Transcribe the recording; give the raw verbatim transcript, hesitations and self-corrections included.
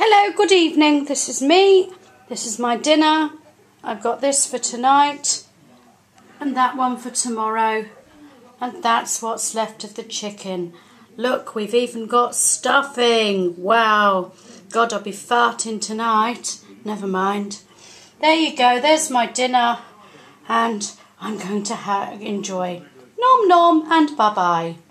Hello, good evening. This is me. This is my dinner. I've got this for tonight and that one for tomorrow. And that's what's left of the chicken. Look, we've even got stuffing. Wow. God, I'll be farting tonight. Never mind. There you go. There's my dinner. And I'm going to ha- enjoy. Nom nom and bye-bye.